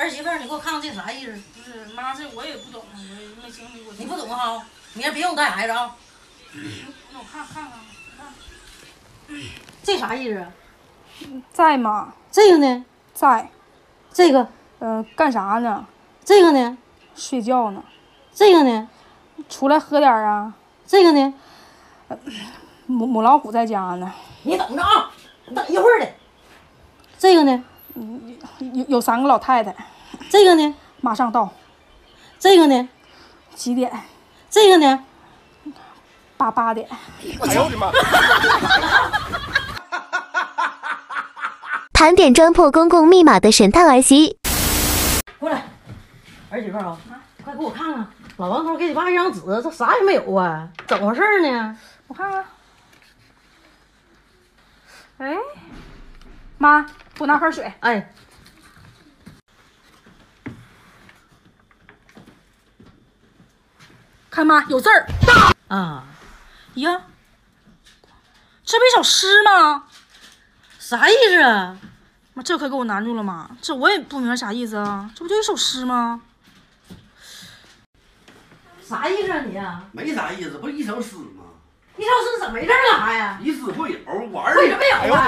儿媳妇儿，你给我看看这啥意思？ 不是妈，这我也不懂，我也没经历过。 你不懂哈？明儿别给我带孩子啊！ 那我看看。 这啥意思？ 在吗？ 这个呢？ 在。 这个？ 干啥呢？ 这个呢？ 睡觉呢。 这个呢？ 出来喝点啊。 这个呢？ 母老虎在家呢。 你等着啊，等一会儿的。这个呢？ 有3个老太太。 这个呢？ 马上到。 这个呢？ 几点？ 这个呢 ？8点。 哎呦我的妈！ 盘点专破公共密码的神探儿媳， 过来，儿媳妇啊，快给我看看，老王头给你爸一张纸，这啥也没有啊，怎么回事呢？ 我看看。哎，妈，给我拿盆水。 哎， 看妈，有字儿啊呀，这不一首诗吗？ 啥意思啊？ 妈，这可给我难住了妈，这我也不明白啥意思啊，这不就一首诗吗？ 啥意思啊你啊？ 没啥意思，不是一首诗吗？ 一首诗怎么回事干啥呀？ 一诗会友，玩儿。 为什么有啊？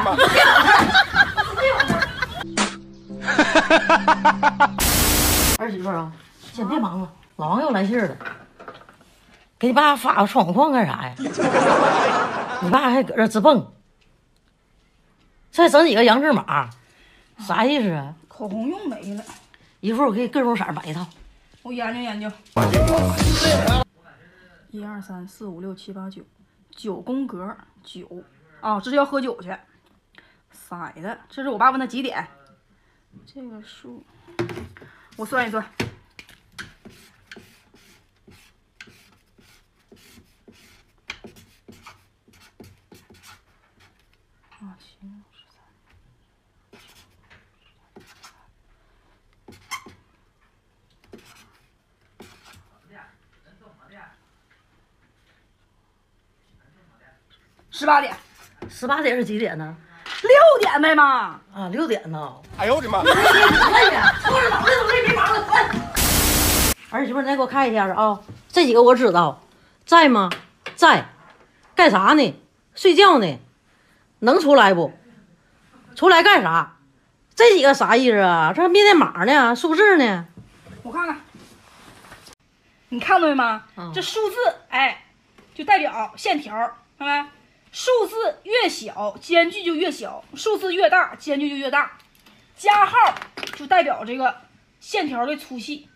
儿媳妇啊，先别忙了，老王又来信了，给你爸发个窗框干啥呀？你爸还搁这直蹦，再整几个洋字码，啥意思啊？ 口红用没了， 一会儿我给你各种色买一套。 我研究研究。1、2、3、4、5、6、7、8、9，9宫格9。哦，这是要喝酒去。色的，这是我爸问他几点。这个数，我算一算。18点 18点是几点呢 ？6点呗，妈。 啊，6点呢。 哎呦我的妈！ 累呀，抽着脑袋都累，别忙了，快！儿媳妇，你再给我看一下啊，这几个我知道，在吗？在，干啥呢？睡觉呢？能出来不？出来干啥？这几个啥意思啊？这还密码呢，数字呢？ 我看看，你看到没妈？这数字哎，就代表线条，看没？数字越小，间距就越小；数字越大，间距就越大。加号就代表这个线条的粗细。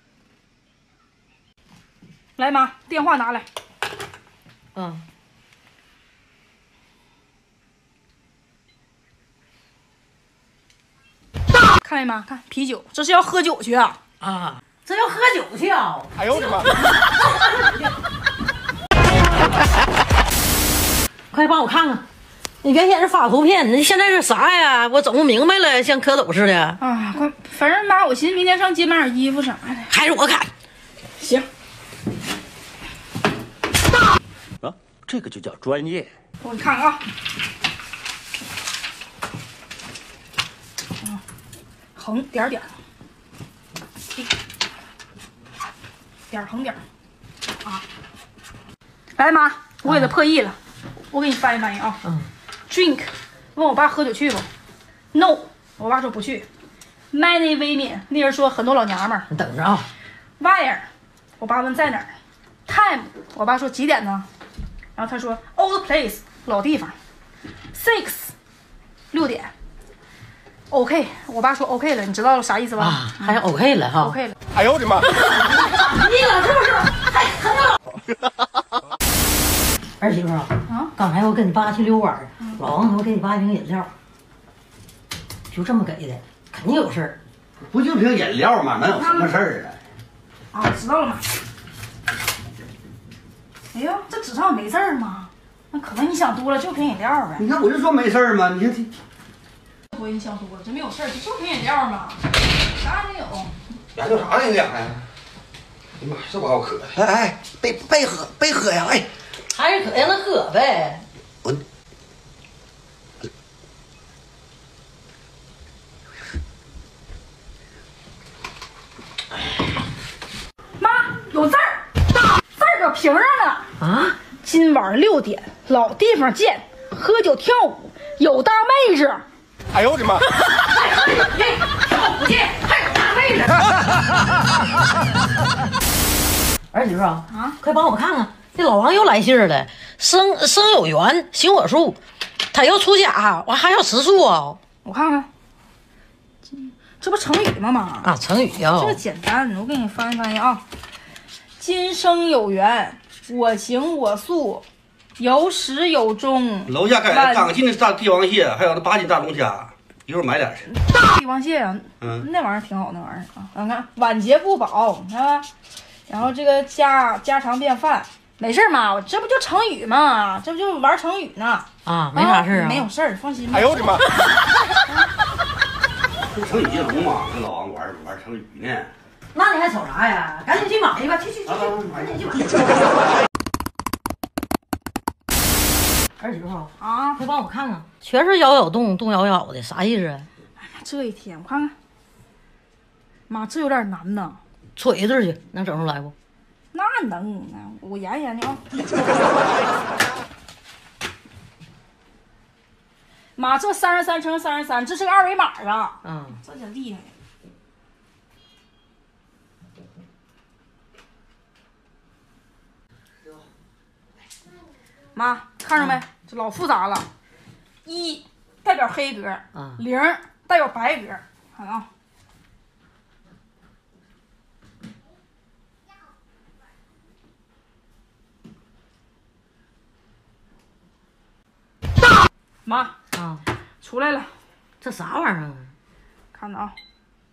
来，妈，电话拿来。看没妈？看啤酒，这是要喝酒去啊！ 啊，这要喝酒去啊！ 哎呦我的妈！ 快帮我看看，你原先是发图片，你现在是啥呀？我整不明白了，像蝌蚪似的。 啊，快，反正妈，我寻思明天上街买点衣服啥的。 还是我看。 行。 啊，这个就叫专业。 我给你看看啊。横点点，点横点啊！来妈，我给他破译了，我给你翻译翻译啊。Drink， 问我爸喝酒去不 ？No， 我爸说不去。Many women， 那人说很多老娘们儿。 你等着啊。 Where， 我爸问在哪儿。Time， 我爸说几点呢？然后他说 Old place， 老地方。6， 6点。OK， 我爸说 OK 了，你知道啥意思吧？ 啊，还 OK 了哈。 OK 了。 哎呦我的妈！ 你老是不是还很老？儿媳妇啊，刚才我跟你爸去遛弯儿，老王头给你爸一瓶饮料，就这么给的，肯定有事儿。 不就瓶饮料吗？能有什么事儿啊？ 啊，知道了吗？哎呦，这纸上没字儿吗？那可能你想多了，就瓶饮料呗。 你看我就说没事儿吗？你看不会你想多了，真没有事儿，就瓶饮料嘛，啥也没有。 研究啥营养呀？哎呀妈，这把我渴的！哎哎，别喝呀！哎， 还是可让他喝呗。 我啊， 今晚6点，老地方见，喝酒跳舞，有大妹子。 哎呦我的妈！ 跳舞去，还有大妹子。 儿媳妇啊，快帮我看看，这老王又来信了，生有缘，行我素，他要出家，我还要吃素啊。 我看看，这不成语吗妈？ 啊，成语啊， 这个简单，我给你翻译翻译啊。今生有缘，我行我素，有始有终。 楼下盖刚进的大帝王蟹，还有那8斤大龙虾，一会儿买点去。 帝王蟹啊，那玩意儿挺好，那玩意儿啊，你看晚节不保，你看吧。然后这个家常便饭，没事嘛，我这不就成语嘛，这不就玩成语呢？ 啊，没啥事啊， 没有事儿，放心吧。 哎呦我的妈！这成语接龙嘛，跟老王玩成语呢。 那你还瞅啥呀？赶紧去买去吧，去，赶紧去买。儿媳妇啊， 快帮我看看，全是咬咬动咬咬的，啥意思啊？ 这一天我看看，妈，这有点难呐。 戳一对去，能整出来不？ 那能，我研究研究啊。妈，这33乘33，这是个2维码啊！这真厉害。妈，看着没？这老复杂了。1代表黑格，0代表白格，看啊。妈啊， 出来了， 这啥玩意儿啊？ 看着啊，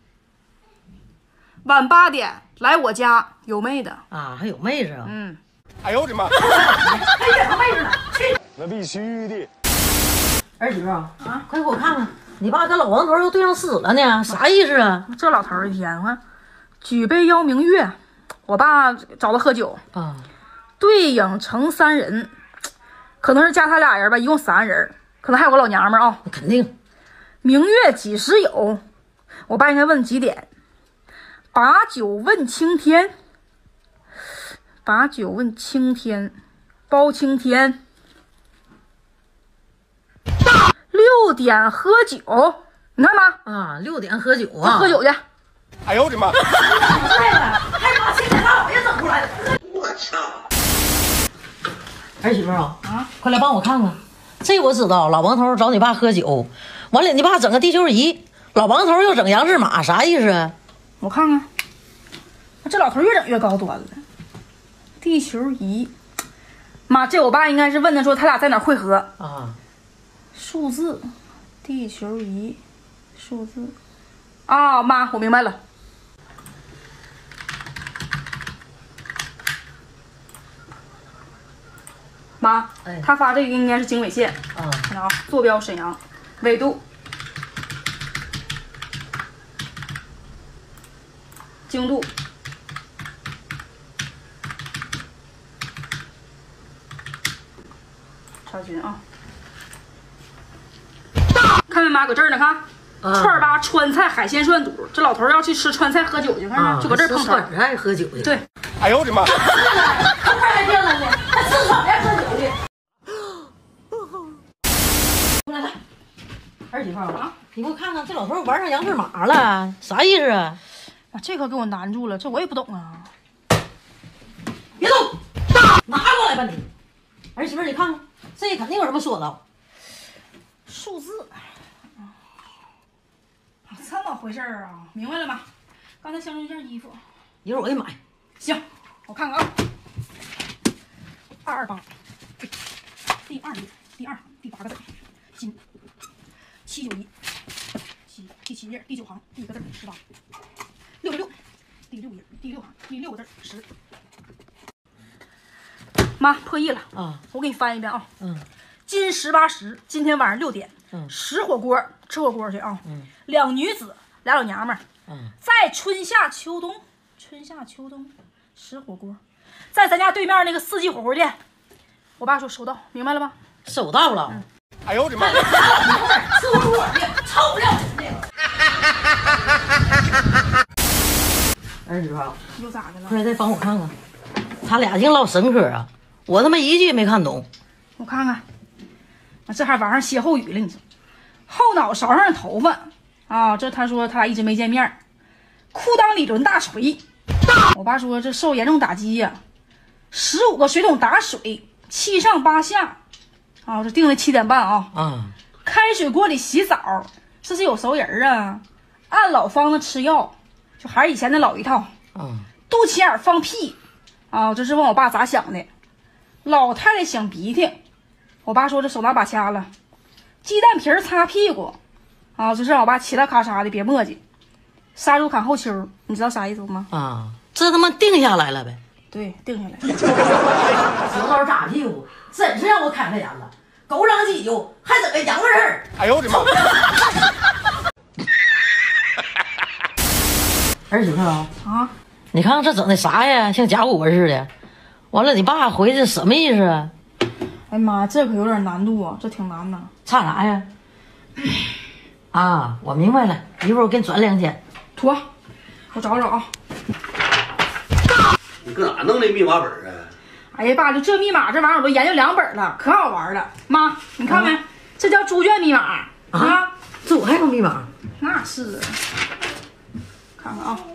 晚8点来我家有妹的啊，还有妹子啊？ 哎呦我的妈！ 还有妹子呢，去！ 那必须的。 儿媳妇啊，快给我看看，你爸跟老王头又对上死了呢，啥意思啊？ 这老头儿一天，我看举杯邀明月，我爸找他喝酒啊， 对影成3人，可能是加他俩人吧，一共3人。可能还有个老娘们儿啊， 肯定。 明月几时有？我爸应该问几点？把酒问青天，把酒问青天，包青天。6点喝酒，你看吧， 啊，6点喝酒啊， 喝酒去。 哎呦我的妈！ 还把青天大老爷整出来了。 我操！ 儿媳妇啊，快来帮我看看。这我知道，老王头找你爸喝酒，完了你爸整个地球仪，老王头又整杨志玛，啥意思啊？ 我看看，这老头越整越高端了。地球仪，妈，这我爸应该是问他说他俩在哪汇合啊？ 数字，地球仪，数字，啊，妈，我明白了。妈，他发这个应该是经纬线啊，看啊，坐标沈阳，纬度，经度，查询啊，看没妈，搁这儿呢，看。串吧川菜海鲜涮肚，这老头要去吃川菜喝酒去，看着就搁这碰川菜喝酒去。 对，哎呦我的妈！ 他还变了呢，还吃川菜喝酒去。 来，儿媳妇啊，你给我看看，这老头玩上杨志玛了，啥意思啊？ 这可给我难住了，这我也不懂啊。 别动，拿过来吧你。儿媳妇，你看看，这肯定有什么说道。 数字。这么回事儿啊，明白了吗？刚才相中一件衣服， 一会儿我给你买。 行，我看看啊。228，第2列，第2行，第8个字，金，791，第7页，第9行，第1个字18，66，第6页，第6行，第6个字10。妈，破译了啊！我给你翻一遍啊。今18时，今天晚上6点，吃火锅去啊。2女子，2老娘们儿，在春夏秋冬吃火锅，在咱家对面那个4季火锅店。我爸说收到，明白了吧？ 收到了。 哎呦我的妈！ 吃火锅去，臭不要脸的。 儿媳妇， 又咋的了？ 快再帮我看看，他俩净唠神嗑啊！ 我他妈一句也没看懂。 我看看，这还往上歇后语了，你说后脑勺上的头发啊，这他说他俩一直没见面。裤裆里抡大锤，我爸说这受严重打击呀，15个水桶打水，7上8下，啊，这定了7点半啊。开水锅里洗澡，这是有熟人啊。按老方子吃药，就还是以前的老一套。肚脐眼放屁，啊，这是问我爸咋想的。老太太擤鼻涕，我爸说这手拿把掐了。鸡蛋皮擦屁股，啊，这是让我爸嘁啦咔嚓的别磨叽。杀猪砍后丘，你知道啥意思吗？ 这他妈定下来了呗。 对，定下来。 小刀扎屁股，真是让我开开眼了。狗长几就还整个洋味儿。 哎呦我的妈！ 儿媳妇啊，你看看这整的啥呀？像甲骨文似的。完了，你爸回去什么意思啊？ 哎呀妈，这可有点难度啊，这挺难的。 差啥呀？我明白了，一会儿我给你转2000。 妥，我找找啊。 你搁哪弄的密码本啊？ 哎呀爸，就这密码这玩意儿我都研究2本了，可好玩了。妈，你看没？这叫猪圈密码啊！ 这我还有密码？ 那是。看看啊。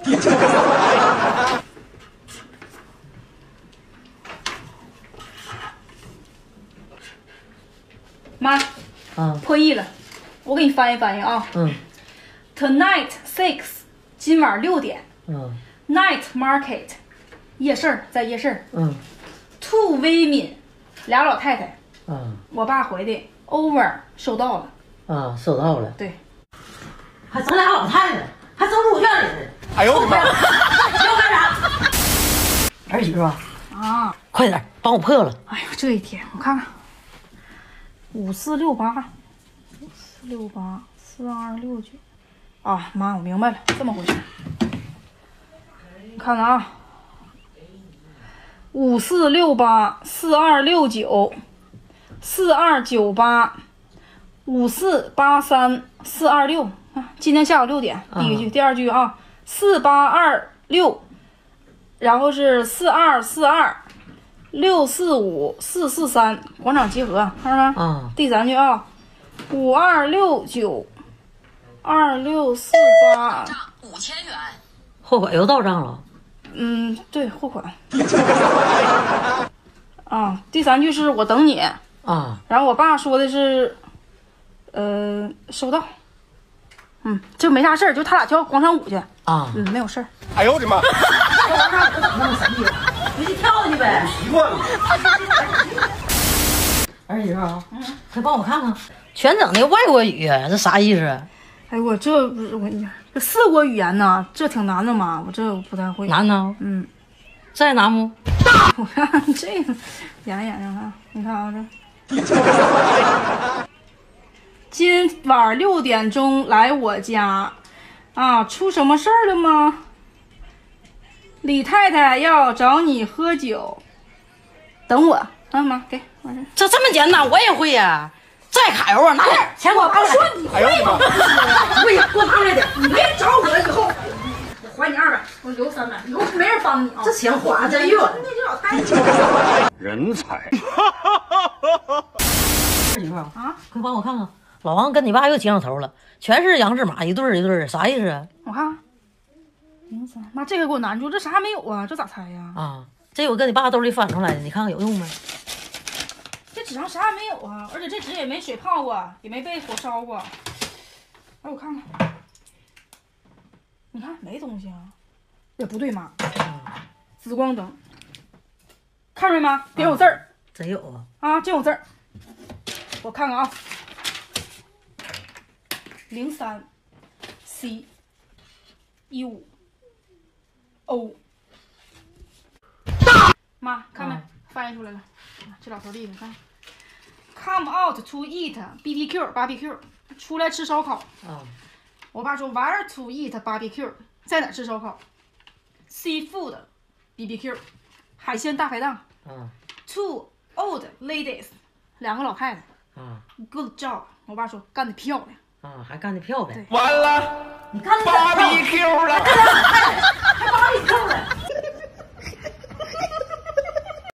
妈，破译了，我给你翻译翻译啊。Tonight 6，今晚6点。Night market， 夜市儿，在夜市儿。Two women， 俩老太太。我爸回的 over 收到了。 收到了。 对。 还整俩老太太，还整猪圈里的。 哎呦我的妈！ 要干啥？儿媳妇快点帮我破了。 哎呀，这一天我看看。5468，4269。妈，我明白了，这么回事。你看看啊，5468、4269、4298、5483、426。今天下午6点，第一句，第二句啊，4826，然后是4242。645、443，广场集合，看着没？第3句啊，5269、2648，5000元， 货款又到账了。 对，货款。第3句是我等你然后我爸说的是，收到。就没啥事儿，就他俩跳广场舞去没有事儿。 哎呦我的妈！ 跳广场舞怎么那么神秘？你去跳去呗。 习惯了。 儿媳妇快帮我看看，全整的外国语，这啥意思？ 哎我这不是我跟你讲，这4国语言呢，这挺难的嘛，我这不太会。 难呢？再难不？ 我看这个，眼睛啊，你看啊这。今晚6点钟来我家，出什么事儿了吗？李太太要找你喝酒，等我。妈，给完事。 这么简单，我也会呀。再揩油拿点钱给我拿点。 你会吗？ 会呀，给我拿来点。 你别找我以后，我还你200，我留300，以后没人帮你啊。 这钱花真远。 那这老太太。 人才。 儿媳妇快帮我看看。老王跟你爸又接上头了，全是洋字码，一对儿一对儿，啥意思啊？ 我看03，妈，这个给我难住，这啥还没有啊？这咋猜呀？ 这我跟你爸兜里翻出来的，你看看有用没？ 这纸上啥也没有啊，而且这纸也没水泡过，也没被火烧过。哎，我看看，你看没东西啊？也不对妈，紫光灯，看着没妈？别有字儿， 真有真有字儿。我看看啊。03 C 15 O， 妈看没？翻译出来了。这老头厉害，看。Come out to eat BBQ， 出来吃烧烤。我爸说 Where to eat barbecue， 在哪吃烧烤 ？Seafood BBQ， 海鲜大排档。Two old ladies， 2个老太太。Good job， 我爸说干得漂亮。 还干得漂亮。 完了， 你干得 BBQ 了。